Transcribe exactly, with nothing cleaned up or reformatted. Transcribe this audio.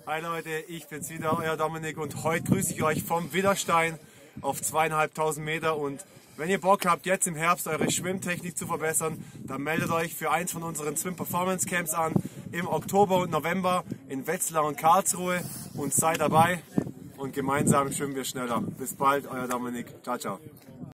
Hi Leute, ich bin's wieder, euer Dominik, und heute grüße ich euch vom Widderstein auf zweieinhalbtausend Meter. Und wenn ihr Bock habt, jetzt im Herbst eure Schwimmtechnik zu verbessern, dann meldet euch für eins von unseren Swim Performance Camps an im Oktober und November in Wetzlar und Karlsruhe und seid dabei und gemeinsam schwimmen wir schneller. Bis bald, euer Dominik. Ciao, ciao.